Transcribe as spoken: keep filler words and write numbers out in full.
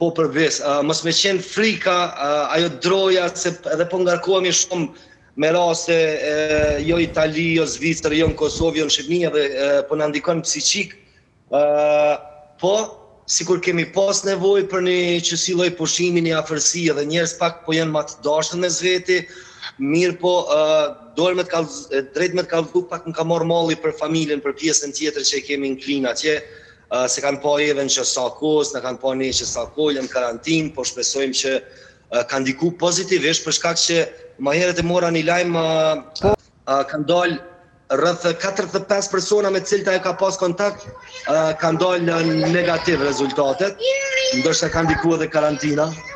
po përves, uh, mos me qenë frika, uh, ajo droja, se edhe po ngarkohemi shumë me raste uh, jo Itali, jo Zvicër, jo në Kosovë, jo në Shqipëni, edhe uh, po na ndikon psiqik, uh, po sikur kemi pas nevojë për një qësi lloj pushimi, një afërsi, edhe njerëz pak po janë më të dashur me zveti, mirë po uh, dorë me të kallë, drejt me të kallëzu pak më ka marrë malli për familjen, për pjesën tjetër që kemi në klinë atje. Uh, se kanë pa even që sa kohës, në kanë pa një që sa kohë, jam karantinë, po shpresojmë që uh, kanë ndiku pozitivisht, për shkak që më herët e mora një lajmë, uh, uh, kanë dalë rreth katërdhjetë e pesë persona me të cilët ai ka pas kontakt, uh, kanë dalë negativ rezultatet, ndoshta kanë ndikuar edhe karantina.